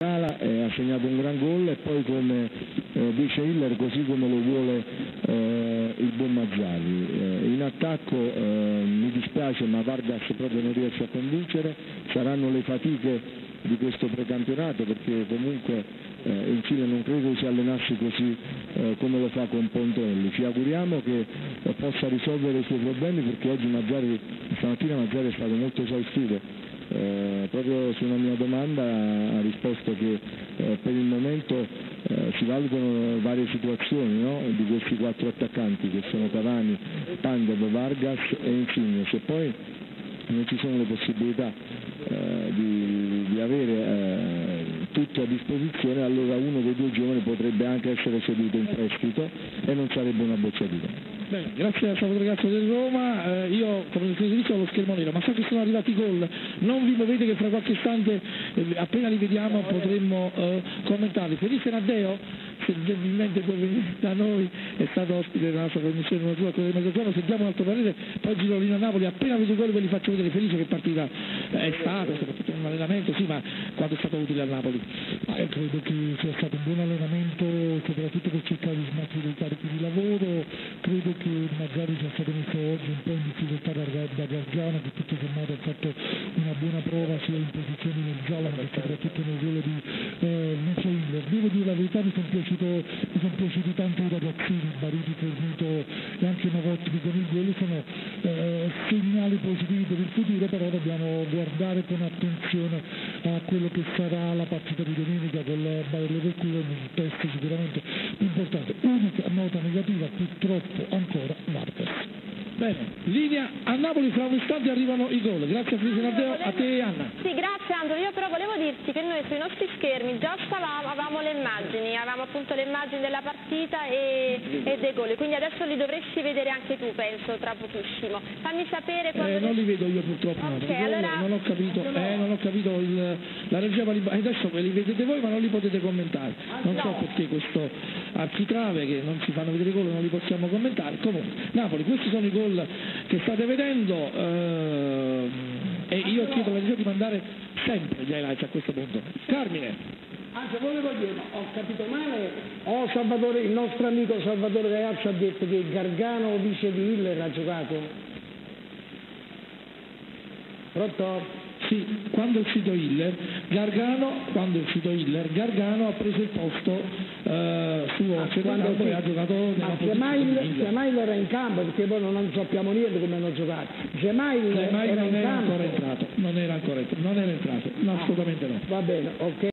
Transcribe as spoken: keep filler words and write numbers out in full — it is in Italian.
Ha segnato un gran gol e poi, come eh, dice Hiller, così come lo vuole eh, il buon Mazzarri. Eh, in attacco eh, mi dispiace, ma Vargas proprio non riesce a convincere. Saranno le fatiche di questo precampionato, perché comunque eh, in Cile non credo si allenasse così eh, come lo fa con Pontonelli. Ci auguriamo che eh, possa risolvere i suoi problemi, perché oggi Mazzarri, stamattina Mazzarri è stato molto esaustivo. Eh, proprio su una mia domanda ha risposto che eh, per il momento eh, si valutano varie situazioni, no? Di questi quattro attaccanti che sono Cavani, Pandev, Vargas e Insigne. Se poi non ci sono le possibilità eh, di, di avere eh, tutto a disposizione, allora uno dei due giovani potrebbe anche essere ceduto in prestito e non sarebbe una bocciatura. Bene, grazie al Salvatore Gazzo del Roma. Eh, io come il servizio ho lo schermo nero, ma so che sono arrivati i gol, non vi muovete che fra qualche istante eh, appena li vediamo potremmo eh, commentarli. Felice Naddeo, se gentilmente può venire da noi, è stato ospite della nostra trasmissione una tua cosa di mezzogiorno, sentiamo un altro parere, poi Girolino a Napoli, appena vedo i gol ve li faccio vedere. Felice, che partita è stata, soprattutto un allenamento, sì, ma quanto è stato utile al Napoli? Ah, io credo che sia stato un buon allenamento, soprattutto per cercare di smaltire i carichi di lavoro. Credo che Mazzarri sia stato messo oggi un po' in difficoltà da, da Gargano, che tutto sommato ha fatto una buona prova sia in posizione nel giallo che soprattutto nel ruolo di eh, Lucio Hiller. Devo dire la verità, mi sono piaciuto, mi sono piaciuti tanto i ragazzini, Bariti, Fornito e anche Novotny con il gol. Sono eh, segnali positivi per il futuro, però dobbiamo guardare con attenzione a quello che sarà la partita di domenica con il Bayer Leverkusen, un test sicuramente importante. Unica nota negativa purtroppo ancora Vargas. Bene, linea a Napoli, fra un istante arrivano i gol. Grazie a Felice Naddeo, a te Anna. Sì, grazie Angelo, io però volevo dirti che noi sui nostri schermi già stavamo, avevamo le immagini, avevamo appunto le immagini della partita e, e dei gol, quindi adesso li dovresti vedere anche tu, penso, tra pochissimo. Fammi sapere quando... Eh, non li vedo io purtroppo, okay, no, allora... non ho capito, eh, non ho capito il, la regia, adesso ve li vedete voi ma non li potete commentare, non so perché questo architrave che non si fanno vedere i gol, non li possiamo commentare. Comunque, Napoli, questi sono i gol che state vedendo eh, e io chiedo alla regia di mandare sempre gli highlights a questo punto. Carmine. Anzi, volevo dire, ho capito male o Salvatore, il nostro amico Salvatore Gaiazzo ha detto che Gargano vice di Hiller ha giocato? Pronto? Sì, quando è uscito Hiller, Gargano, quando è uscito Hiller, Gargano ha preso il posto eh, suo ah, secondario e ha giocato nella posizione. Gemail era in campo, perché poi non sappiamo niente come hanno giocato. Gemail era non in era campo. ancora entrato, non era ancora entrato, non era entrato, no, assolutamente no. Va bene, ok.